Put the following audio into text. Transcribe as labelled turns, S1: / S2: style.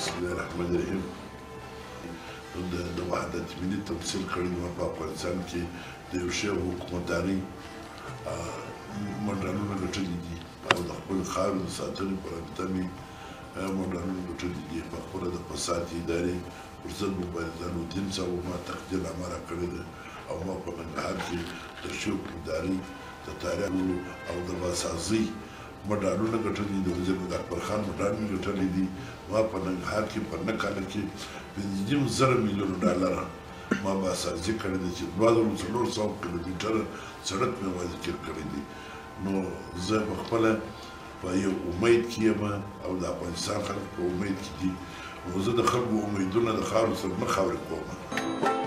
S1: بسم الله الرحمن الرحیم د وحدت ملي تمثیل کړی ما په افغانستان کې د یو شی حکومتداري مډالونه ګټلي دي او د خپل خاورې د ساتنې په رابطه مې مډالونه ګټلي دي په خپله د فساد ادارې پر ضد مبارزه الدین صاحب ما تقدیرنامه راکړې ده او ما په ننګرهار کې د ښې حکومتداري د تاریخ او د باسازۍ مډالونه ګټلي دي. وزیر اکبر خان مډال مې ګټلي دي. ما په ننګرهار کې په 9 کاله کې 5.5 میلیونه ډالره ما باسازي کړې ده چې 2400 کیلومتره سړک مې یوازې تېر کړی دی. نو زه په خپله په یو امید کې یم او د افغانستان خلک په امید کې دي. نو زه د خلکو امیدونه د خاورو سره نه خاورې کوم.